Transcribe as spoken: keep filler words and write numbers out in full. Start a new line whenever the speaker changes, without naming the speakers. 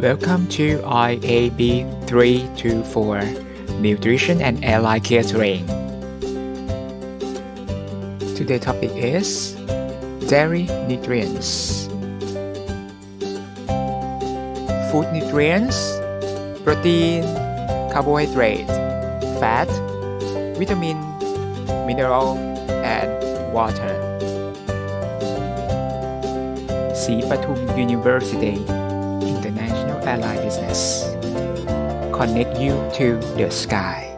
Welcome to I A B three two four Nutrition and Airline Catering. Today's topic is dairy nutrients. Food nutrients: protein, carbohydrate, fat, vitamin, mineral, and water. Sripatum University International Airline Business. Connect you to the sky.